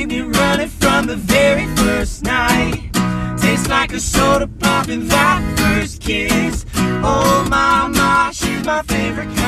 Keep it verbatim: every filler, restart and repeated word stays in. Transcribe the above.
keep me running from the very first night. Tastes like a soda pop in that first kiss. Oh my, my, she's my favorite kind.